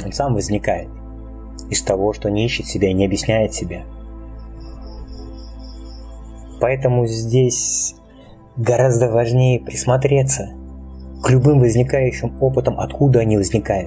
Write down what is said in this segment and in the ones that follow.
Он сам возникает из того, что не ищет себя и не объясняет себя. Поэтому здесь гораздо важнее присмотреться к любым возникающим опытам, откуда они возникают.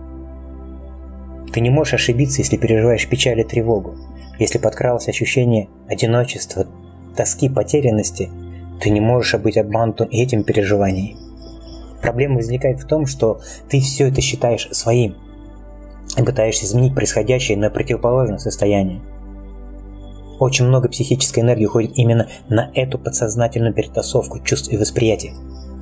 Ты не можешь ошибиться, если переживаешь печаль и тревогу. Если подкралось ощущение одиночества, тоски, потерянности, ты не можешь быть обманутым этим переживанием. Проблема возникает в том, что ты все это считаешь своим и пытаешься изменить происходящее на противоположное состояние. Очень много психической энергии уходит именно на эту подсознательную перетасовку чувств и восприятия.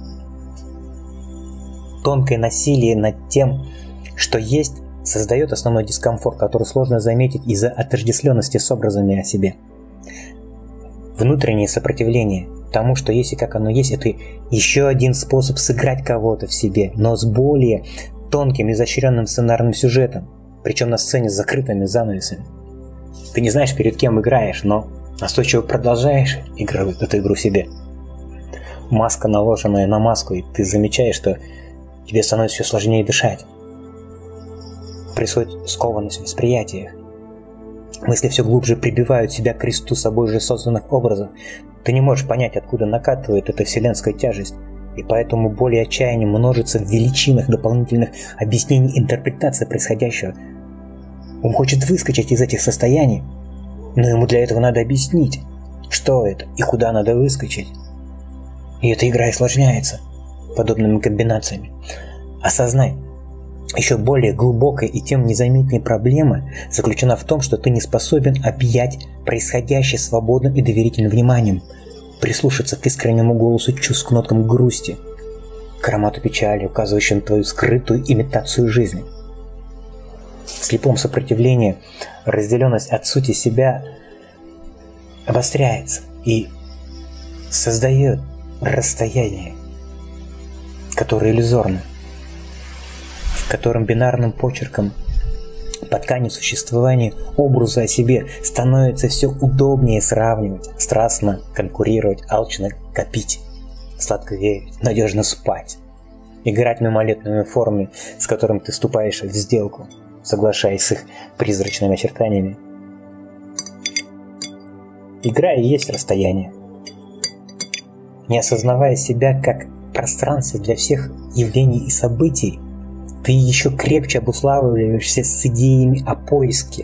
Тонкое насилие над тем, что есть, создает основной дискомфорт, который сложно заметить из-за отождествленности с образами о себе. Внутреннее сопротивление тому, что есть и как оно есть, это еще один способ сыграть кого-то в себе, но с более тонким, изощренным сценарным сюжетом, причем на сцене с закрытыми занавесами. Ты не знаешь, перед кем играешь, но настойчиво продолжаешь играть эту игру в себе. Маска, наложенная на маску, и ты замечаешь, что тебе становится все сложнее дышать. Происходит скованность в восприятиях. Мысли все глубже прибивают себя к кресту собой же созданных образов. Ты не можешь понять, откуда накатывает эта вселенская тяжесть, и поэтому боль и отчаяние множится в величинах дополнительных объяснений интерпретации происходящего. Он хочет выскочить из этих состояний, но ему для этого надо объяснить, что это и куда надо выскочить. И эта игра осложняется подобными комбинациями. Осознай, еще более глубокая и тем незаметнее проблема заключена в том, что ты не способен объять происходящее свободным и доверительным вниманием, прислушаться к искреннему голосу чувств, к ноткам грусти, к аромату печали, указывающим на твою скрытую имитацию жизни. В слепом сопротивлении разделенность от сути себя обостряется и создает расстояние, которое иллюзорно, в котором бинарным почерком по ткани существования образа о себе становится все удобнее сравнивать, страстно конкурировать, алчно копить, сладко верить, надежно спать, играть мимолетными формами, с которыми ты вступаешь в сделку, соглашаясь с их призрачными очертаниями. Игра и есть расстояние. Не осознавая себя как пространство для всех явлений и событий, ты еще крепче обуславливаешься с идеями о поиске,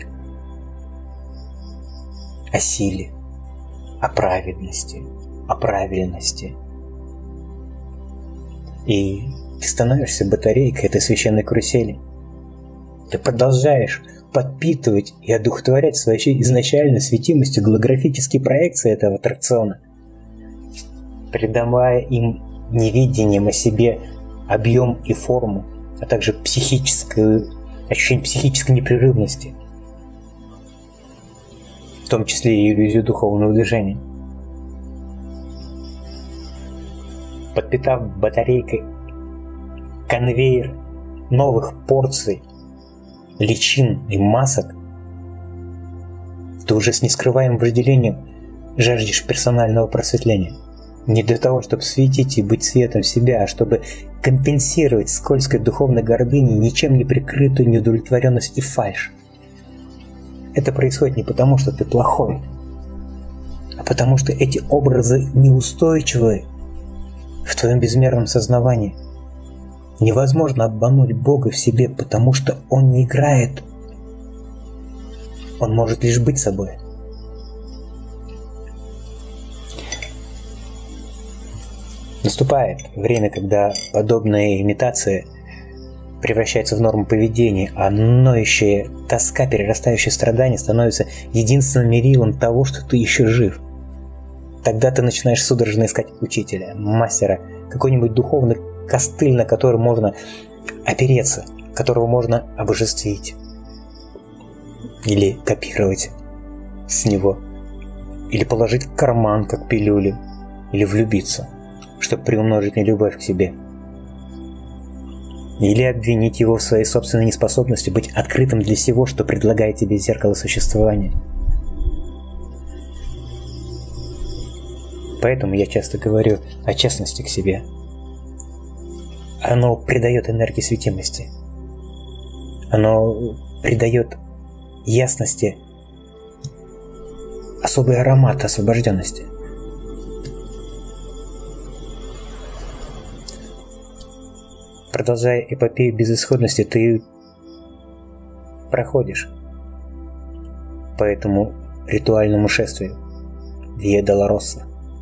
о силе, о праведности, о правильности. И ты становишься батарейкой этой священной карусели. Ты продолжаешь подпитывать и одухотворять своей изначально светимостью голографические проекции этого аттракциона, придавая им невидением о себе объем и форму, а также ощущение психической непрерывности, в том числе и иллюзию духовного движения. Подпитав батарейкой конвейер новых порций, личин и масок, ты уже с нескрываемым вожделением жаждешь персонального просветления. Не для того, чтобы светить и быть светом себя, а чтобы компенсировать скользкой духовной гордыней ничем не прикрытую неудовлетворенность и фальшь. Это происходит не потому, что ты плохой, а потому что эти образы неустойчивы в твоем безмерном сознании. Невозможно обмануть Бога в себе, потому что Он не играет. Он может лишь быть собой. Наступает время, когда подобная имитация превращается в норму поведения, а ноющая тоска, перерастающая в страдания становится единственным мерилом того, что ты еще жив. Тогда ты начинаешь судорожно искать учителя, мастера, какой-нибудь духовный костыль, на который можно опереться, которого можно обожествить или копировать с него, или положить в карман, как пилюлю, или влюбиться, чтобы приумножить нелюбовь к себе. Или обвинить его в своей собственной неспособности быть открытым для всего, что предлагает тебе зеркало существования. Поэтому я часто говорю о честности к себе. Оно придает энергии светимости. Оно придает ясности особый аромат освобожденности. Продолжая эпопею безысходности, ты проходишь по этому ритуальному шествию Виа Долороса.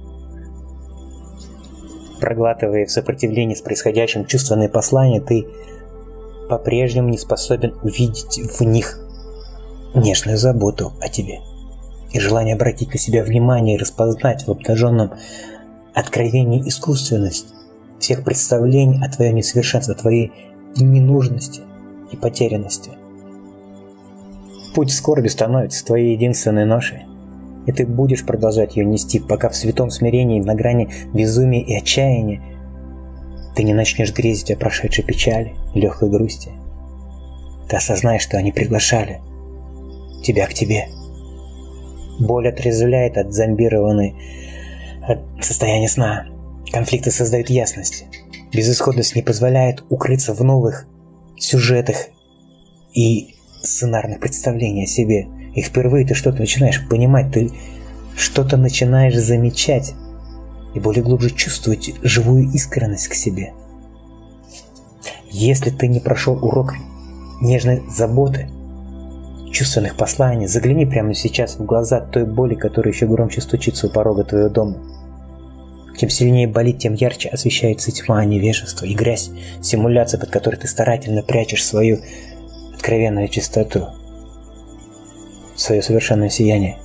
Проглатывая в сопротивлении с происходящим чувственные послания, ты по-прежнему не способен увидеть в них нежную заботу о тебе и желание обратить на себя внимание и распознать в обнаженном откровении искусственность всех представлений о твоем несовершенстве, о твоей ненужности и потерянности. Путь скорби становится твоей единственной ношей, и ты будешь продолжать ее нести, пока в святом смирении, на грани безумия и отчаяния, ты не начнешь грезить о прошедшей печали, легкой грусти. Ты осознаешь, что они приглашали тебя к тебе. Боль отрезвляет от зомбированной состояния сна. Конфликты создают ясность. Безысходность не позволяет укрыться в новых сюжетах и сценарных представлениях о себе. И впервые ты что-то начинаешь понимать, ты что-то начинаешь замечать и более глубже чувствовать живую искренность к себе. Если ты не прошел урок нежной заботы, чувственных посланий, загляни прямо сейчас в глаза той боли, которая еще громче стучится у порога твоего дома. Чем сильнее болит, тем ярче освещается тьма невежества и грязь симуляции, под которой ты старательно прячешь свою откровенную чистоту, свое совершенное сияние.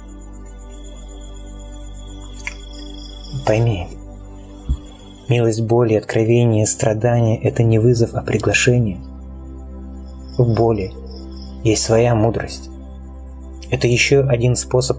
Пойми, милость боли, откровение, страдания – это не вызов, а приглашение. В боли есть своя мудрость. Это еще один способ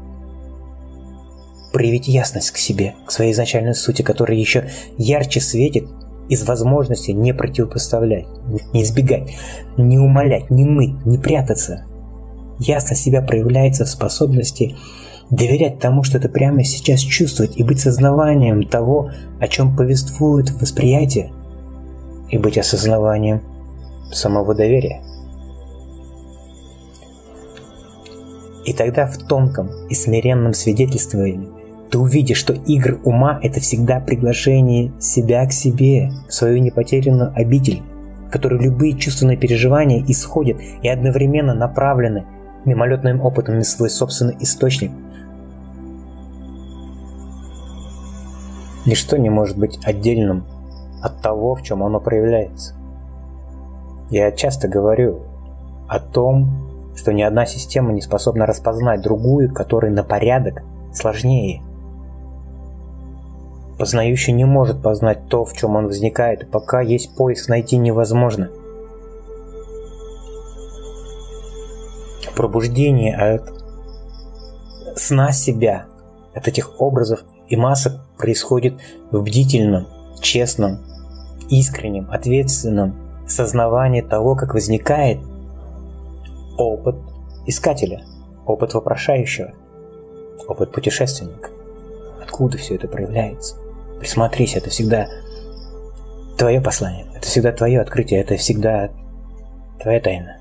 проявить ясность к себе, к своей изначальной сути, которая еще ярче светит из возможности не противопоставлять, не избегать, не умолять, не ныть, не прятаться. Ясность себя проявляется в способности доверять тому, что ты прямо сейчас чувствуешь, и быть сознаванием того, о чем повествует восприятие, и быть осознаванием самого доверия. И тогда в тонком и смиренном свидетельствовании ты увидишь, что игры ума – это всегда приглашение себя к себе, в свою непотерянную обитель, в которой любые чувственные переживания исходят и одновременно направлены мимолетным опытом на свой собственный источник. Ничто не может быть отдельным от того, в чем оно проявляется. Я часто говорю о том, что ни одна система не способна распознать другую, которая на порядок сложнее. Познающий не может познать то, в чем он возникает, и пока есть поиск, найти невозможно. Пробуждение от сна себя, от этих образов и масок происходит в бдительном, честном, искреннем, ответственном сознавании того, как возникает опыт искателя, опыт вопрошающего, опыт путешественника. Откуда все это проявляется? Присмотрись, это всегда твое послание, это всегда твое открытие, это всегда твоя тайна.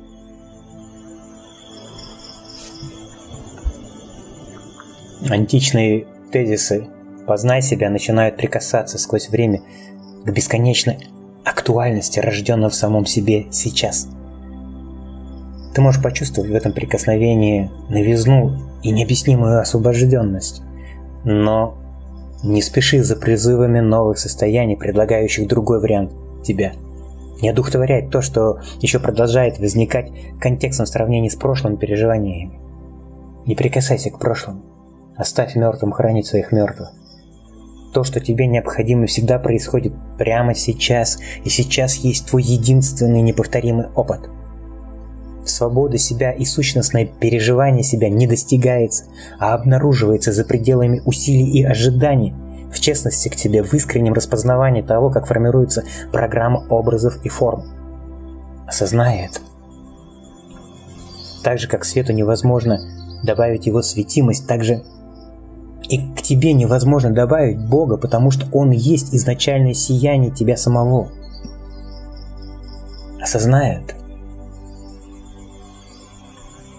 Античные тезисы «познай себя» начинают прикасаться сквозь время к бесконечной актуальности, рожденной в самом себе сейчас. Ты можешь почувствовать в этом прикосновении новизну и необъяснимую освобожденность, но не спеши за призывами новых состояний, предлагающих другой вариант тебя. Не одухотворяй то, что еще продолжает возникать в контекстном сравнении с прошлыми переживаниями. Не прикасайся к прошлому. Оставь мертвым хранить своих мертвых. То, что тебе необходимо, всегда происходит прямо сейчас, и сейчас есть твой единственный неповторимый опыт. Свобода себя и сущностное переживание себя не достигается, а обнаруживается за пределами усилий и ожиданий, в честности к тебе, в искреннем распознавании того, как формируется программа образов и форм. Осознай это. Так же, как свету невозможно добавить его светимость, так же и к тебе невозможно добавить Бога, потому что Он есть изначальное сияние тебя самого. Осознай это.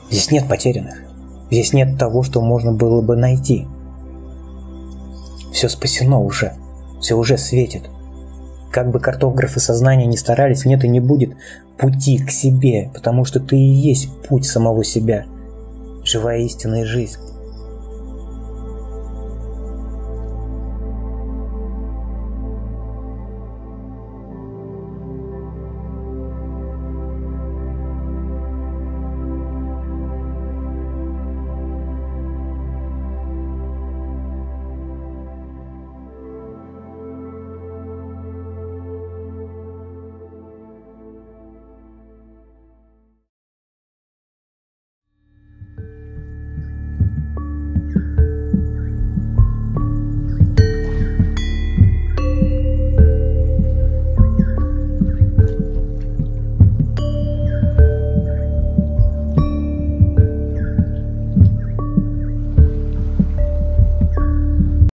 Здесь нет потерянных. Здесь нет того, что можно было бы найти. Все спасено уже. Все уже светит. Как бы картографы сознания ни старались, нет и не будет пути к себе, потому что ты и есть путь самого себя. Живая истинная жизнь.